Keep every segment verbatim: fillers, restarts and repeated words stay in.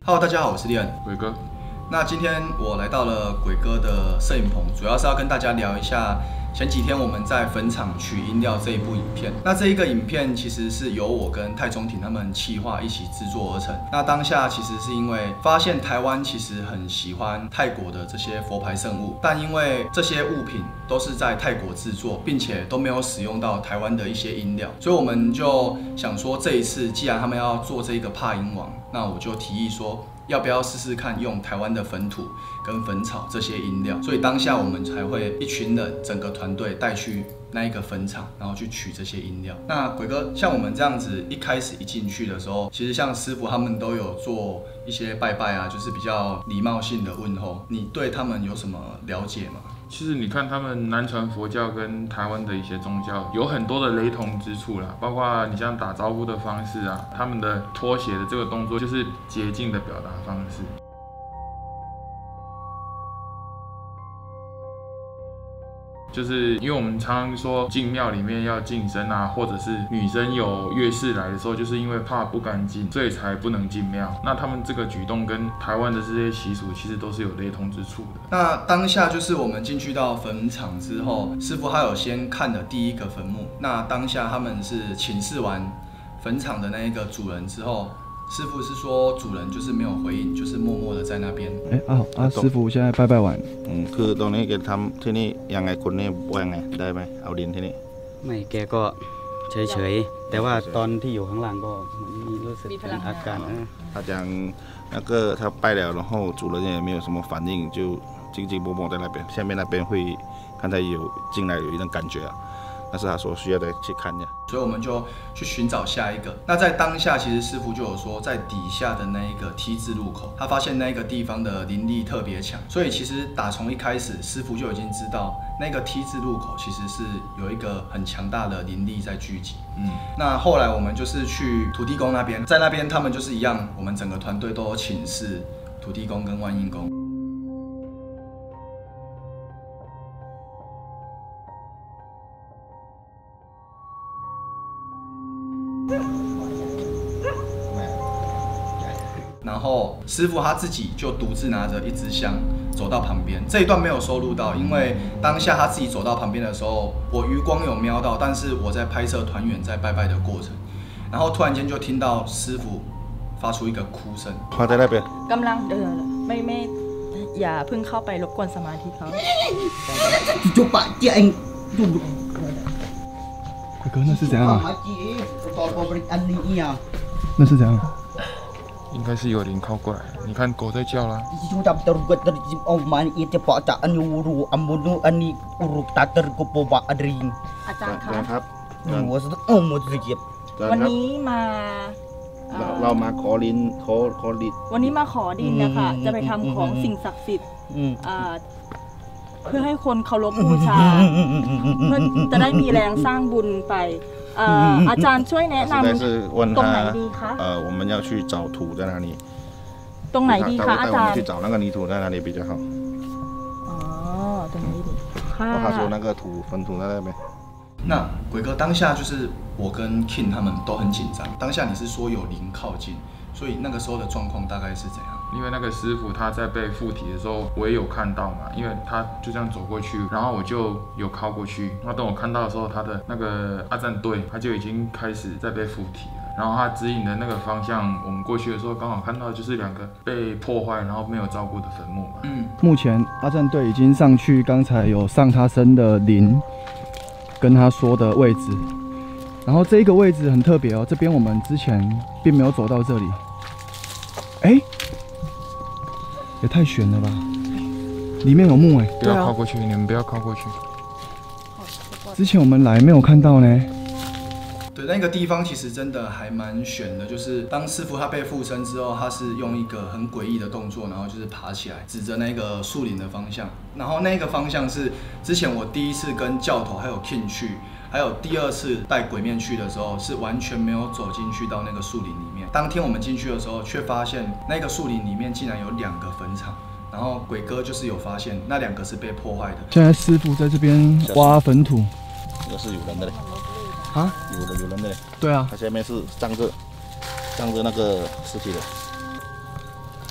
Hello， 大家好，我是利恩， 鬼哥。 那今天我来到了鬼哥的摄影棚，主要是要跟大家聊一下前几天我们在坟场取音料这一部影片。那这一个影片其实是由我跟泰中庭他们企划一起制作而成。那当下其实是因为发现台湾其实很喜欢泰国的这些佛牌圣物，但因为这些物品都是在泰国制作，并且都没有使用到台湾的一些音料，所以我们就想说，这一次既然他们要做这个帕音王，那我就提议说，要不要试试看用台湾的粉土跟粉草这些音料？所以当下我们才会一群人，整个团队带去那一个坟场，然后去取这些音料。那鬼哥，像我们这样子，一开始一进去的时候，其实像师傅他们都有做一些拜拜啊，就是比较礼貌性的问候。你对他们有什么了解吗？ 其实你看，他们南传佛教跟台湾的一些宗教有很多的雷同之处啦，包括你像打招呼的方式啊，他们的脱鞋的这个动作就是洁净的表达方式。就是因为我们常常说进庙里面要净身啊，或者是女生有月事来的时候，就是因为怕不干净，所以才不能进庙。那他们这个举动跟台湾的这些习俗其实都是有雷同之处的。 那当下就是我们进去到坟场之后，师傅他有先看了第一个坟墓。那当下他们是请示完坟场的那一个主人之后，师傅是说主人就是没有回应，就是默默的在那边。 哎、欸、啊啊！师傅现在拜拜完。 อืมคือตรงนี้แกทำที่นี่ยังไงคนนี้ว่ายังไงได้ไหมเอาดินที่นี่ไม่แกก็เฉยๆแต่ว่าตอนที่อยู่ข้างล่างก็มีรู้สึกอาการ他讲那个他拜了然后主人也没有什么反应就静静默默在那边下面那边会看他有进来有一种感觉啊但是他说需要再去看一下， 所以我们就去寻找下一个。那在当下，其实师傅就有说，在底下的那一个 T 字路口，他发现那个地方的灵力特别强，所以其实打从一开始，师傅就已经知道那个 T 字路口其实是有一个很强大的灵力在聚集。嗯，那后来我们就是去土地公那边，在那边他们就是一样，我们整个团队都有请示土地公跟万应公。然后师傅他自己就独自拿着一支香走到旁边，这一段没有收录到，因为当下他自己走到旁边的时候，我余光有瞄到，但是我在拍摄团员在拜拜的过程，然后突然间就听到师傅发出一个哭声。 他在那边。 กำลังเดินไม่ไม่อย่าเพิ่งเข้าไปรบกวนสมาธิเขา。 就把电鬼哥，那是怎样？那是怎样？ 应该是有灵靠过来，你看狗在叫啦。 อาจารย์คะครับวันนี้มาเรามาขอลิ้นขอขอลิ้นวันนี้มาขอดินนะคะจะไปทำของสิ่งศักดิ์สิทธิ์เพื่อให้คนเคารพบูชาเพื่อจะได้มีแรงสร้างบุญไปอาจารย์ช่วยแนะนำตรงไหนดีคะ呃我们要去找土在哪里ตรงไหนดีคะอาจารย์去找那个泥土在哪里比较好อ๋อตรงนี้ดีค่ะ他说那个土坟土在那边那鬼哥当下就是我跟 King 他们都很紧张，当下你是说有灵靠近，所以那个时候的状况大概是怎样？ 因为那个师傅他在被附体的时候，我也有看到嘛，因为他就这样走过去，然后我就有靠过去。那等我看到的时候，他的那个阿战队他就已经开始在被附体了。然后他指引的那个方向，我们过去的时候刚好看到就是两个被破坏然后没有照顾的坟墓嘛。 嗯，目前阿战队已经上去，刚才有上他身的灵，跟他说的位置。然后这一个位置很特别哦，这边我们之前并没有走到这里。哎。也太悬了吧！里面有墓哎， 不要靠过去，你们不要靠过去。 之前我们来没有看到呢。 对，那个地方其实真的还蛮悬的，就是当师傅他被附身之后，他是用一个很诡异的动作，然后就是爬起来，指着那个树林的方向，然后那个方向是之前我第一次跟教头还有 King 去。还有第二次带鬼面去的时候，是完全没有走进去到那个树林里面。当天我们进去的时候，却发现那个树林里面竟然有两个坟场，然后鬼哥就是有发现那两个是被破坏的。 现在师傅在这边挖坟土， 这个是有人的嘞。 啊？ 有的有人的嘞。 对啊。 它下面是站着，站着那个尸体的。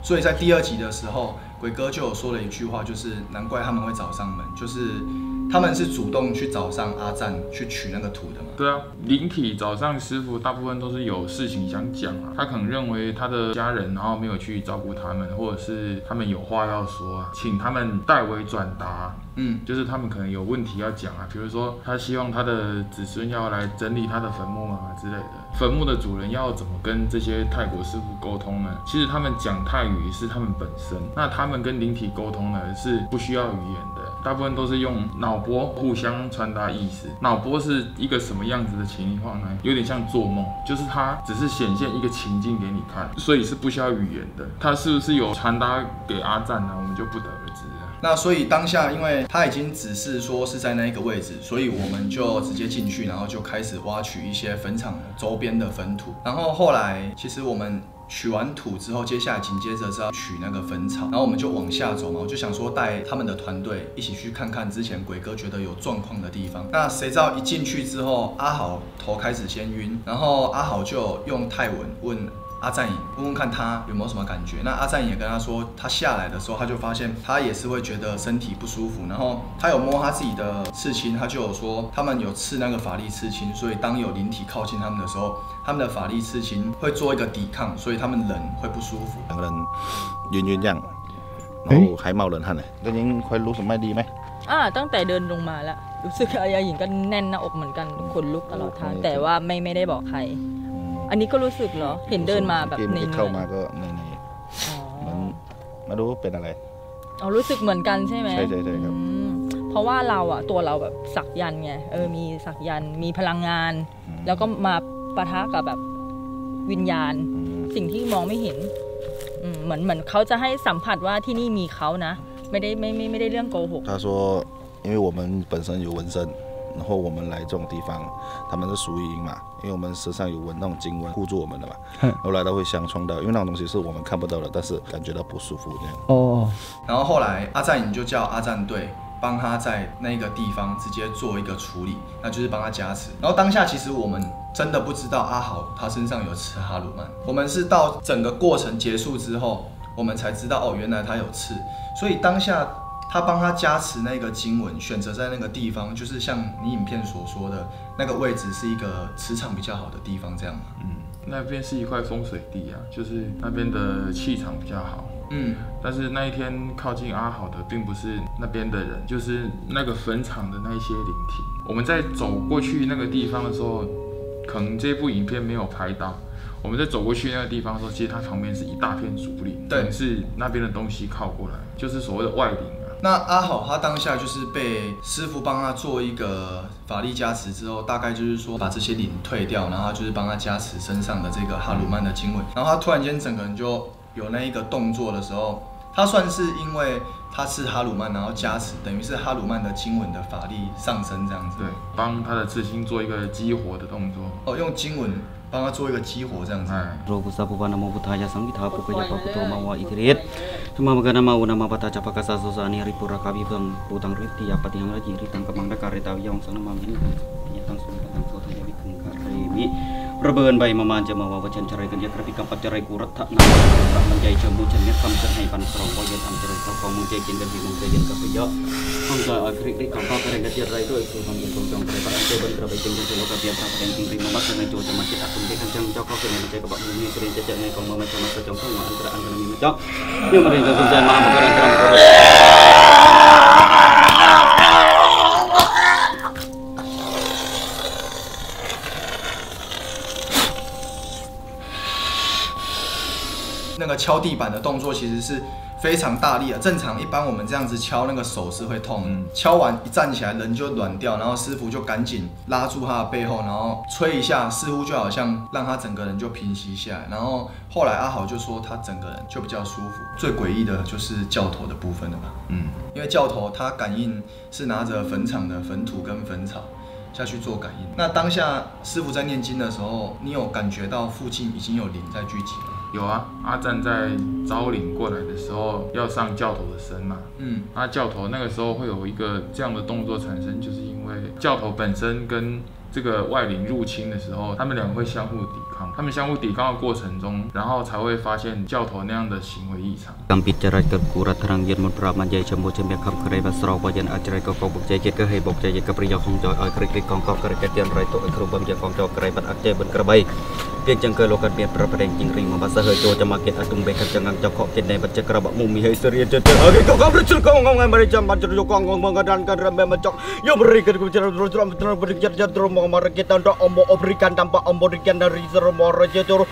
所以在第二集的时候，鬼哥就有说了一句话，就是难怪他们会找上门，就是他们是主动去找上阿赞去取那个图的嘛。 对啊，灵体找上师傅，大部分都是有事情想讲啊。他可能认为他的家人，然后没有去照顾他们，或者是他们有话要说啊，请他们代为转达。嗯，就是他们可能有问题要讲啊，比如说他希望他的子孙要来整理他的坟墓啊之类的。坟墓的主人要怎么跟这些泰国师傅沟通呢？其实他们讲泰语是他们本身，那他们跟灵体沟通呢是不需要语言的。大部分都是用脑波互相传达意思。脑波是一个什么样子的情况呢？有点像做梦，就是它只是显现一个情境给你看，所以是不需要语言的。它是不是有传达给阿赞呢？我们就不得而知了。 那所以当下，因为他已经指示说是在那一个位置，所以我们就直接进去，然后就开始挖取一些坟场周边的坟土。然后后来，其实我们取完土之后，接下来紧接着是要取那个坟草，然后我们就往下走嘛。我就想说带他们的团队一起去看看之前鬼哥觉得有状况的地方。那谁知道一进去之后，阿豪头开始先晕，然后阿豪就用泰文问阿赞颖，问问看他有没有什么感觉。那阿赞颖也跟他说，他下来的时候他就发现他也是会觉得身体不舒服，然后他有摸他自己的刺青，他就有说他们有刺那个法力刺青，所以当有灵体靠近他们的时候，他们的法力刺青会做一个抵抗，所以他们人会不舒服。 两个人晕晕这样，然后还冒冷汗呢。ก็ยังค่อยรู้สึกไม่ดีไหมอ่าตั้งแต่เดินลงมาแล้วรู้สึกอาหญิงก็แน่นหน้าอกเหมือนกันขนลุกตลอดทางแต่ว่าไม่ไม่ได้บอกใครอันนี้ก็รู้สึกเหรอเห็นเดินมาแบบในเข้ามาก็ในในเหมือนมาดูเป็นอะไรอ๋อรู้สึกเหมือนกันใช่ไหมใช่ใช่ใช่ครับเพราะว่าเราอะตัวเราแบบสักยันไงเออมีสักยันมีพลังงานแล้วก็มาปะทะกับแบบวิญญาณสิ่งที่มองไม่เห็นเหมือนเหมือนเขาจะให้สัมผัสว่าที่นี่มีเขานะไม่ได้ไม่ไม่ไม่ได้เรื่องโกหก他说因为我们本身有纹身然后我们来这种地方他们是属于阴嘛因为我们身上有纹那种经文护住我们的嘛后来他会相冲到因为那种东西是我们看不到的但是感觉到不舒服这样哦然后后来阿赞颖就叫阿战队帮他在那个地方直接做一个处理，那就是帮他加持。然后当下其实我们真的不知道阿豪他身上有刺哈鲁曼，我们是到整个过程结束之后，我们才知道哦，原来他有刺。所以当下他帮他加持那个经文，选择在那个地方，就是像你影片所说的那个位置是一个磁场比较好的地方，这样吗？ 嗯，那边是一块风水地啊，就是那边的气场比较好。嗯，但是那一天靠近阿豪的并不是那边的人，就是那个坟场的那一些灵体。我们在走过去那个地方的时候，可能这部影片没有拍到。我们在走过去那个地方的时候，其实它旁边是一大片竹林，对，是那边的东西靠过来，就是所谓的外灵啊。 那阿豪他当下就是被师傅帮他做一个法力加持之后，大概就是说把这些灵退掉，然后他就是帮他加持身上的这个哈鲁曼的经文，然后他突然间整个人就有那一个动作的时候，他算是因为他是哈鲁曼，然后加持，等于是哈鲁曼的经文的法力上升这样子。 对，帮他的刺青做一个激活的动作。 哦，用经文帮他做一个激活这样子。 Roh Pusa Pupana Mubutaya Samgita Pukaya Pakuto Mawa Itirit Cuma Magana Mau Nama Bataca Pakasa Susani Ripura Kabibang Putang Riti Apati Yang Raji Ritang Kemangda Kareta Yang Sana Mamin Nyatang Sunda Tang Kota Yawi Kengkar Rimi Rebeun Bai Mama Jama Wawa Chan Carai Kerja Kerpi Kampat Carai Kurat Tak Nama Tak Menjai Jamu Chan Nyat Kam Cerhai Pan Serong Koyan Am Carai Kau Menjai Jin Dan Bimong Kayan Kapejo Hangga Agrik Rik Kampa Kereng Kerja Rai Doi Itu Hangin Kongkong Kerai Pan Anjay Beri Kerabai Jeng Jeng Loka Biar Prapa Dan Tingri Mama Kereng Jawa Jamakit Akun Dekan Jang Joko Kereng Menjai Kebak Bumi Kereng Jajak Ngai Kong Mama Jama Sejong Kong Antara Angkana Mimi Jok Yang Mereka Kunjai Maha Kereng Kereng Kereng 那个敲地板的动作其实是非常大力的，正常一般我们这样子敲，那个手是会痛的。嗯、敲完一站起来，人就软掉，然后师傅就赶紧拉住他的背后，然后吹一下，似乎就好像让他整个人就平息下来。然后后来阿豪就说他整个人就比较舒服。最诡异的就是教头的部分了吧？嗯，因为教头他感应是拿着坟场的坟土跟坟草下去做感应。那当下师傅在念经的时候，你有感觉到附近已经有灵在聚集吗？ 有啊，阿赞在招领过来的时候要上教头的身嘛，嗯，那教头那个时候会有一个这样的动作产生，就是因为教头本身跟这个外灵入侵的时候，他们两个会相互抵抗。他们相互抵抗的过程中，然后才会发现教头那样的行为异常。 Kami bicara ke kurat terang yen mun praman jai chambo chambe kham kare basra wajan ajrai ko ko buk jai ke hei bok jai ke priya khong joy ai krik krik kong kong kare ketian rai to ai krubam jai kong joy kare bat akje ben kerbai piek jang ke lokat biar prapadeng jing ring mabasa he jo jamaket atum be khat jangang jokok ket nei bat kra bak mumi hei serian je age ko ko bricul ko ngong ngai mari jam banjur jo kong ngong mengadan kan rambe macok yo berikan ku bicara terus terus terus berikan terus mau mar kita ndak ombo berikan tanpa ombo berikan dari sermo raja tur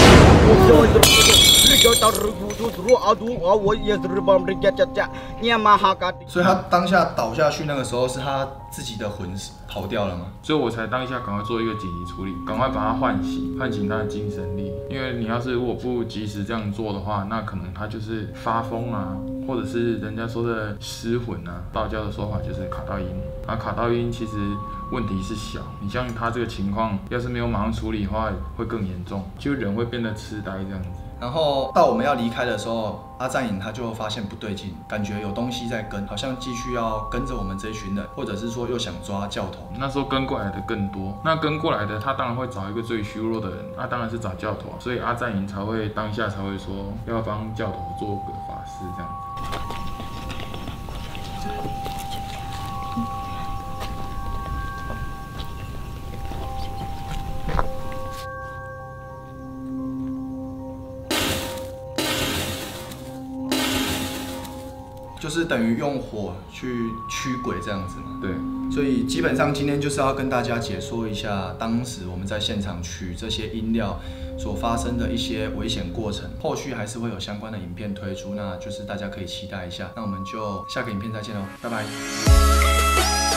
所以他当下倒下去那个时候，是他自己的魂跑掉了吗？ 所以我才当下赶快做一个紧急处理，赶快把他唤醒，唤醒他的精神力。因为你要是如果不及时这样做的话，那可能他就是发疯啊，或者是人家说的失魂啊。道教的说法就是卡到阴，啊，卡到阴其实问题是小，你像他这个情况，要是没有马上处理的话，会更严重，就人会变得痴呆这样子。 然后到我们要离开的时候，阿赞颖他就发现不对劲，感觉有东西在跟，好像继续要跟着我们这一群人，或者是说又想抓教头。 那时候跟过来的更多，那跟过来的他当然会找一个最虚弱的人，那当然是找教头，所以阿赞颖才会当下才会说要帮教头做个法事这样子。 就是等于用火去驱鬼这样子嘛。 对， 所以基本上今天就是要跟大家解说一下，当时我们在现场取这些音料所发生的一些危险过程。后续还是会有相关的影片推出，那就是大家可以期待一下。那我们就下个影片再见喽，拜拜。